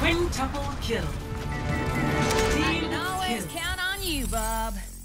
Quintuple kill. I can always count on you, Bob.